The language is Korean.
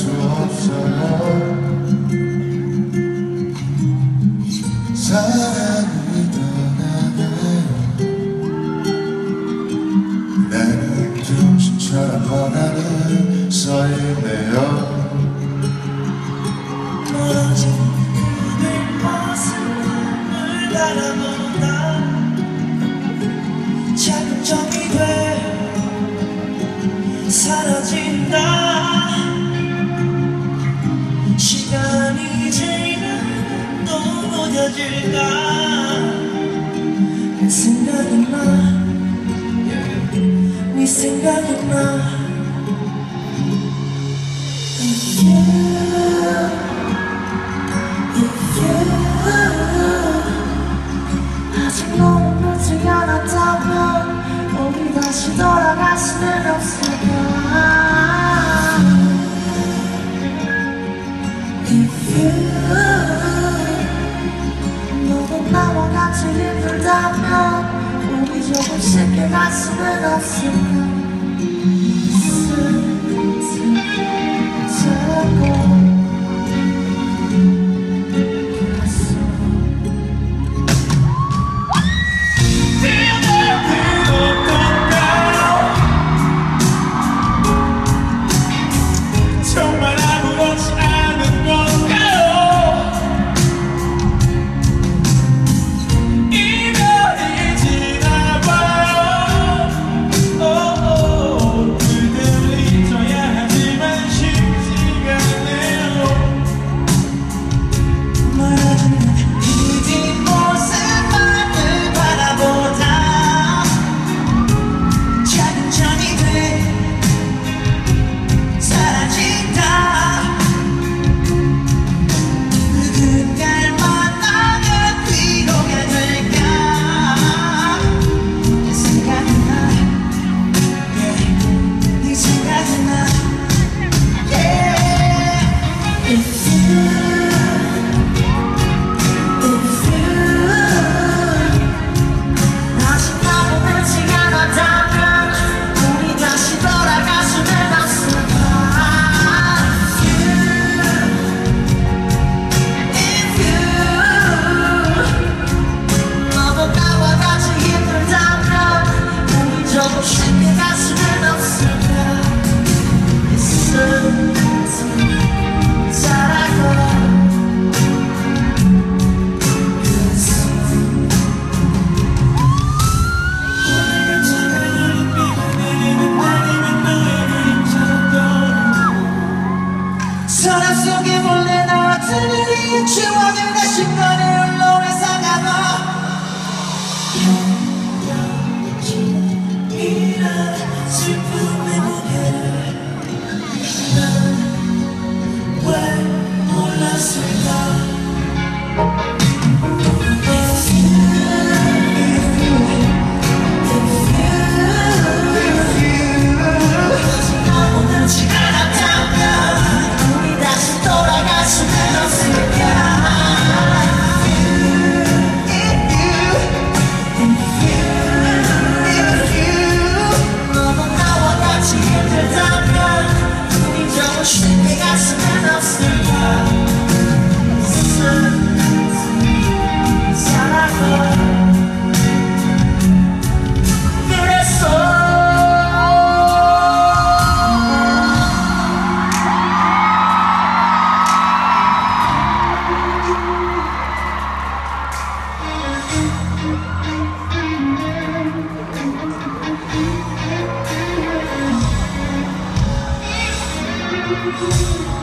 없어요. 사랑이 떠나가요. 나는 정신처럼 변하는 서있네요. 멀어진 그댈 모습을 바라보다 작은 점이 돼 사라진다. 시간이 지나면 또 무뎌질까. 내 생각이 나, 네 생각이 나. 아직 너무 늦지 않았다면 우리 다시 돌아갈 수는 없을까. If you 너도 나와 같이 힘들다면 우리 조금 쉽게 갈 수는 없을까. 사람 속에 몰래 나왔던 우리의 추억을 다시 꺼내 홀로 회상하고 이런 슬픔의 무게를 난 왜 몰랐을까. Thank you.